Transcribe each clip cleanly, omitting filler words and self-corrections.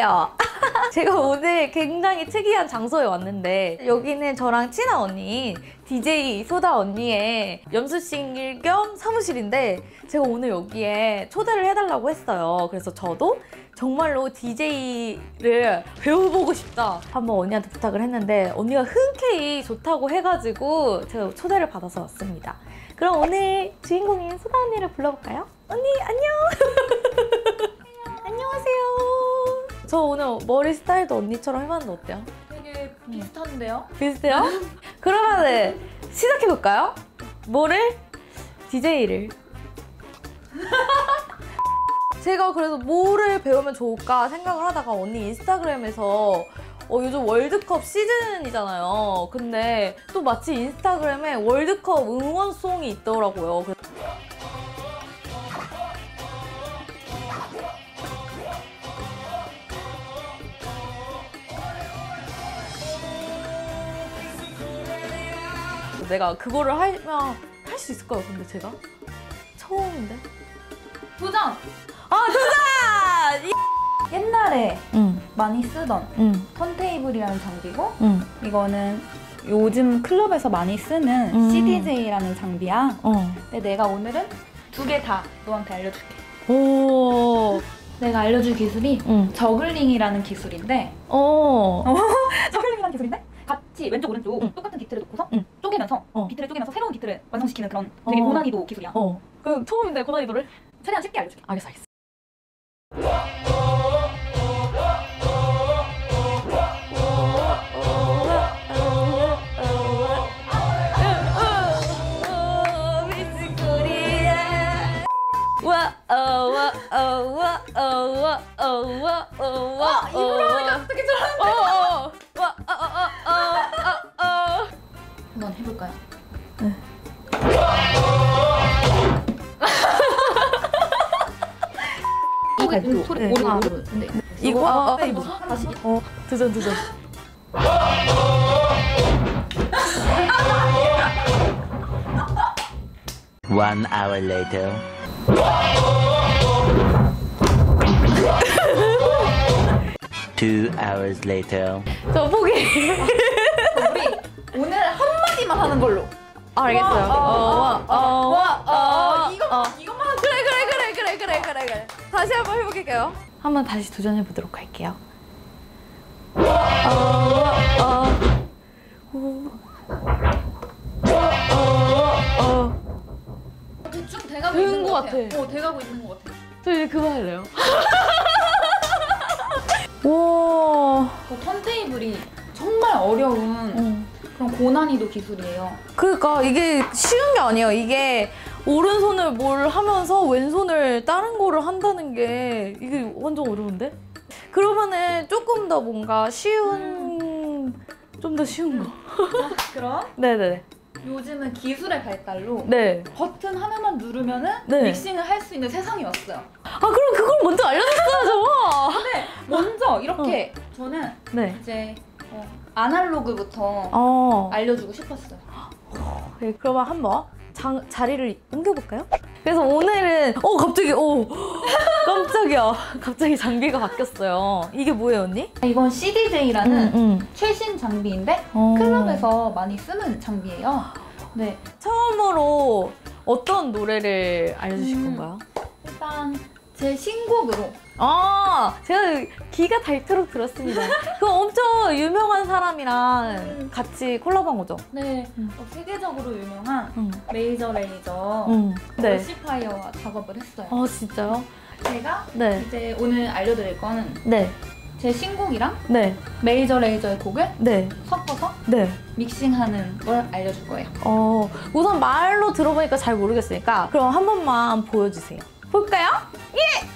안녕하세요. 제가 오늘 굉장히 특이한 장소에 왔는데 여기는 저랑 친한 언니 DJ 소다 언니의 연습실 겸 사무실인데 제가 오늘 여기에 초대를 해달라고 했어요. 그래서 저도 정말로 DJ를 배워보고 싶다 한번 언니한테 부탁을 했는데 언니가 흔쾌히 좋다고 해가지고 제가 초대를 받아서 왔습니다. 그럼 오늘 주인공인 소다 언니를 불러볼까요? 언니 안녕. 안녕하세요. 저 오늘 머리 스타일도 언니처럼 해봤는데 어때요? 되게 비슷한데요? 비슷해요? 그러면은 시작해볼까요? 뭐를? DJ를. 제가 그래서 뭐를 배우면 좋을까 생각을 하다가 언니 인스타그램에서 요즘 월드컵 시즌이잖아요. 근데 또 마치 인스타그램에 월드컵 응원송이 있더라고요. 내가 그거를 하면 할 수 있을까요? 근데 제가? 처음인데? 도전! 아 도전! 옛날에 많이 쓰던 턴테이블이라는 장비고 이거는 요즘 클럽에서 많이 쓰는 CDJ라는 장비야. 근데 내가 오늘은 두 개 다 너한테 알려줄게. 오. 내가 알려줄 기술이 저글링이라는 기술인데 저글링이라는 기술인데 같이 왼쪽 오른쪽 똑같은 비트를 놓고서 쪼개면서 비트를 쪼개면서 새로운 비트를 완성시키는 그런 되게 고난이도 기술이야. 그럼 처음인데 고난이도를? 최대한 쉽게 알려줄게. 알겠어. 입으로 하니까 어떻게 잘하는데? 한번 해볼까요? 네. 소리 오르. 근데 이거 다시 도전. One hour later. 2 hours later. 저 포기. 우리 오늘 한마디만 하는 걸로. 알겠어요. 이것만 그래. 다시 한번 해볼게요. 한번 다시 도전해보도록 할게요. 대충 돼가고 있는 것 같아. 돼가고 있는 것 같아. 저 이제 그만할래요. 와. 턴테이블이 정말 어려운 그런 고난이도 기술이에요. 그러니까 이게 쉬운 게 아니에요. 이게 오른손을 뭘 하면서 왼손을 다른 거를 한다는 게 이게 완전 어려운데? 그러면은 조금 더 뭔가 쉬운 좀 더 쉬운 거. 그럼 네네. 요즘은 기술의 발달로 네. 버튼 하나만 누르면은 네. 믹싱을 할 수 있는 세상이 왔어요. 아 그럼 그걸 먼저 알려줬어야죠. 근데 먼저 이렇게 저는 네. 이제 아날로그부터 알려주고 싶었어요. 네, 그러면 한번 자리를 옮겨볼까요? 그래서 오늘은 깜짝이야. 갑자기 장비가 바뀌었어요. 이게 뭐예요, 언니? 이건 CDJ라는 최신 장비인데 클럽에서 많이 쓰는 장비예요. 네. 처음으로 어떤 노래를 알려주실 건가요? 일단 제 신곡으로. 제가 귀가 닳도록 들었습니다. 그거 엄청 유명한 사람이랑 같이 콜라보한 거죠? 네. 세계적으로 유명한 메이저 레이저 네. 걸시파이어와 작업을 했어요. 진짜요? 제가 네. 이제 오늘 알려드릴 거는 네. 제 신곡이랑 네. 메이저 레이저의 곡을 네. 섞어서 네. 믹싱하는 걸 알려줄 거예요. 우선 말로 들어보니까 잘 모르겠으니까 그럼 한 번만 보여주세요. 볼까요? 예!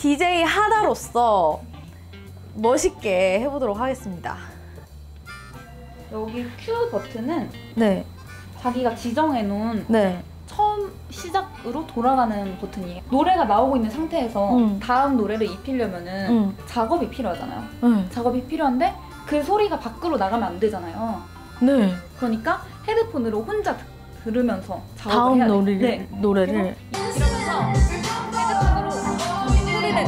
DJ 하다로서 멋있게 해보도록 하겠습니다. 여기 큐 버튼은 네. 자기가 지정해놓은 네. 처음 시작으로 돌아가는 버튼이에요. 노래가 나오고 있는 상태에서 다음 노래를 입히려면은 작업이 필요하잖아요. 작업이 필요한데 그 소리가 밖으로 나가면 안 되잖아요. 네. 그러니까 헤드폰으로 혼자 들으면서 작업을 다음 해야 돼요. 노래를. 이러면서 헤드폰으로 소리를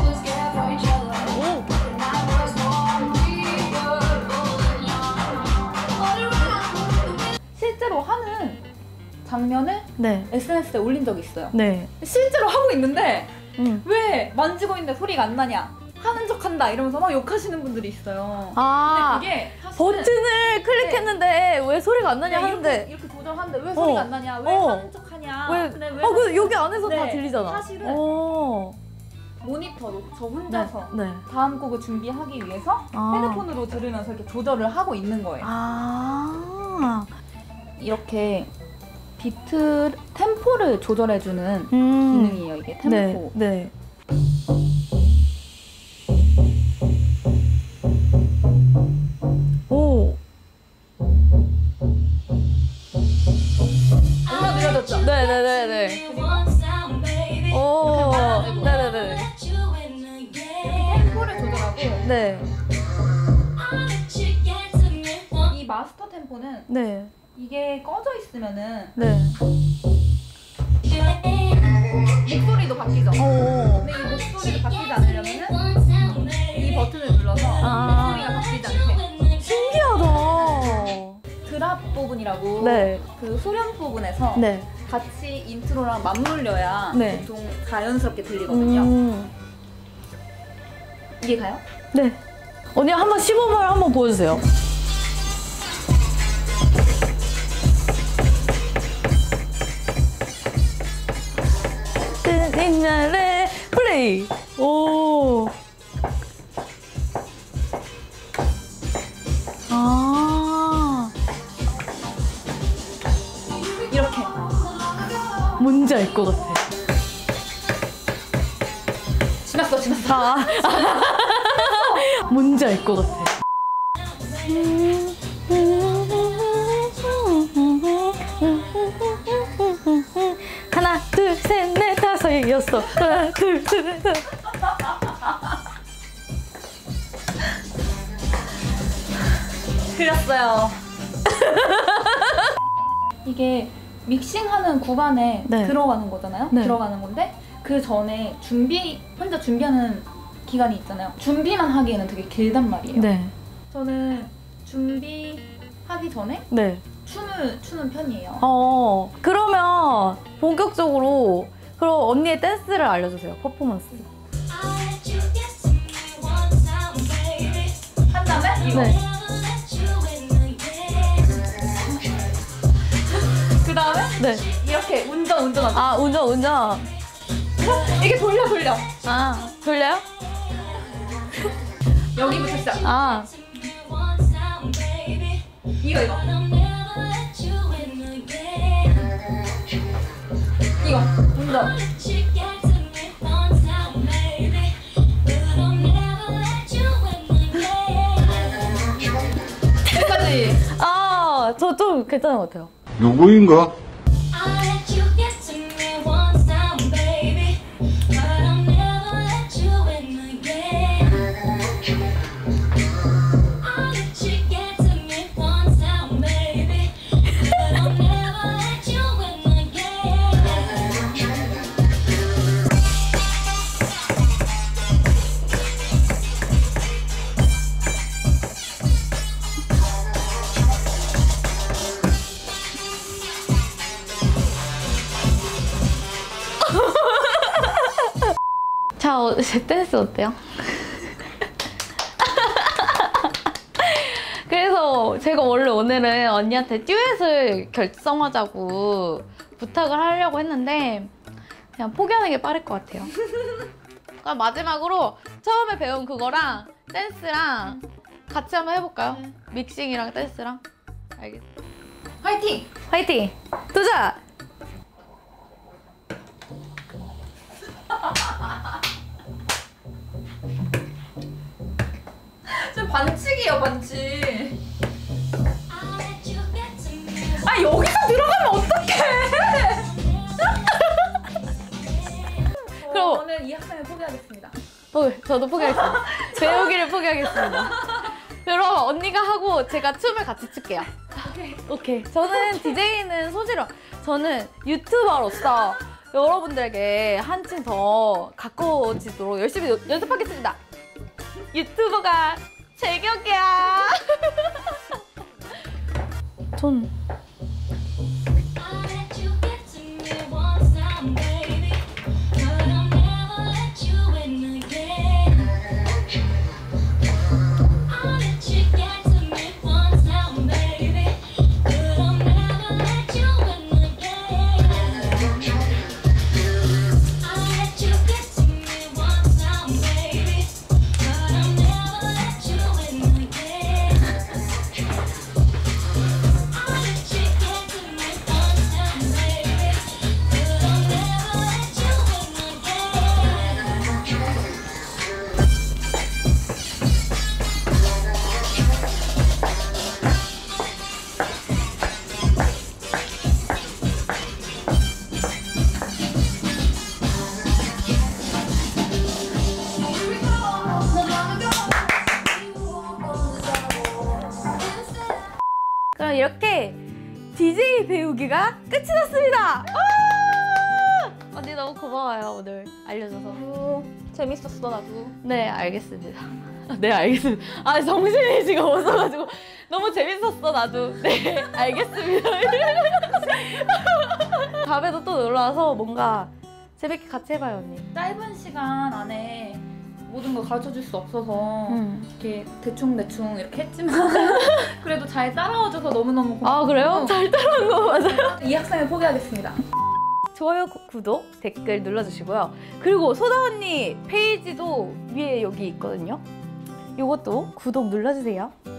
실제로 하는 장면을 네. SNS에 올린 적이 있어요. 네. 실제로 하고 있는데 왜 만지고 있는데 소리가 안 나냐? 하는 척한다 이러면서 막 욕하시는 분들이 있어요. 아, 근데 그게 사실은 버튼을 클릭했는데 왜 소리가 안 나냐 하는데 이렇게 조절하는데 왜 소리가 안 나냐? 왜 하는 척하냐? 근데 왜 그 여기 안에서 다 네, 들리잖아. 사실은 모니터로 저 혼자서 네. 다음 곡을 준비하기 위해서 헤드폰으로 들으면서 이렇게 조절을 하고 있는 거예요. 이렇게 비트 템포를 조절해주는 기능이에요. 이게 템포. 네. 오. 얼마 느려졌죠? 네네네네. 오. 네네네. 템포를 조절하고 네. 이 마스터 템포는 네. 이게 꺼져 있으면은 네. 목소리도 바뀌죠? 오. 근데 이 목소리가 바뀌지 않으려면은 이 버튼을 눌러서 목소리가 바뀌지 않게 신기하다. 드랍 부분이라고 네. 그 후렴 부분에서 네. 같이 인트로랑 맞물려야 네. 보통 자연스럽게 들리거든요. 이게 가요? 네. 언니 한번 시범을 한번 보여주세요. 옛날에 플레이. 오. 이렇게 뭔지 알 것 같아. 지났어. 뭔지 알 것 같아. 하나, 둘, 셋, 넷, 다섯, 여섯. 하나, 둘, 셋, 넷, 다섯. 그렸어요. 이게 믹싱하는 구간에 네. 들어가는 거잖아요. 네. 들어가는 건데 그 전에 혼자 준비하는 기간이 있잖아요. 준비만 하기에는 되게 길단 말이에요. 네. 저는 준비하기 전에 네. 춤을 추는 편이에요. 그러면 본격적으로 그럼 언니의 댄스를 알려주세요. 퍼포먼스. 한 다음에 이거. 네. 그 다음에 네. 이렇게 운전하죠. 아, 운전. 이게 돌려. 아, 돌려요? 여기부터 시작. 아. 이거. 이거 운전. 여기까지. 아, 저 좀 괜찮은 것 같아요. 누구인가? 자, 제 댄스 어때요? 그래서 제가 원래 오늘은 언니한테 듀엣을 결성하자고 부탁을 하려고 했는데 그냥 포기하는 게 빠를 것 같아요. 그럼 마지막으로 처음에 배운 그거랑 댄스랑 같이 한번 해볼까요? 네. 믹싱이랑 댄스랑. 알겠어. 화이팅! 화이팅! 도전! 반칙이에요, 반칙. 아, 여기서 들어가면 어떡해! 그럼 저는 이 학생을 포기하겠습니다. 저도 포기하겠습니다. 배우기를 포기하겠습니다. 그럼 언니가 하고 제가 춤을 같이 출게요. 오케이. 저는 DJ는 소질은 저는 유튜버로서 여러분들에게 한층 더 가까워지도록 열심히 연습하겠습니다. 유튜버가 제격이야. 전 그럼 이렇게 DJ 배우기가 끝이 났습니다. 언니 너무 고마워요, 오늘 알려줘서. 재밌었어, 나도. 네, 알겠습니다. 네, 알겠습니다. 아, 정신이 지금 없어가지고 너무 재밌었어, 나도. 네, 알겠습니다. 다음에도 또 놀러와서 뭔가 재밌게 같이 해봐요, 언니. 짧은 시간 안에 모든 걸 가르쳐줄 수 없어서 이렇게 대충대충 이렇게 했지만 그래도 잘 따라와줘서 너무너무 고마워. 아, 그래요? 잘 따라온 거 맞아요? 이 학생을 포기하겠습니다. 좋아요, 구독, 댓글 눌러주시고요. 그리고 소다 언니 페이지도 위에 여기 있거든요. 이것도 구독 눌러주세요.